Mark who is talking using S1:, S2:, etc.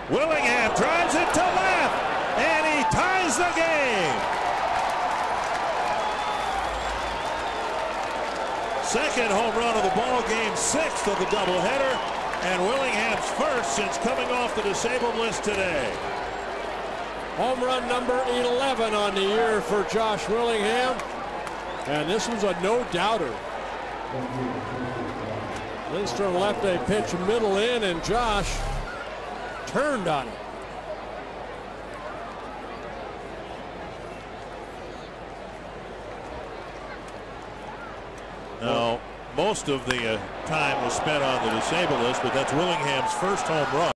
S1: Willingham drives it to left, and he ties the game. Second home run of the ball game, 6th of the doubleheader, and Willingham's first since coming off the disabled list today.
S2: Home run number 11 on the year for Josh Willingham, and this was a no-doubter. Lindstrom left a pitch middle in, and Josh turned on it.
S1: Now, most of the time was spent on the disabled list, but that's Willingham's first home run.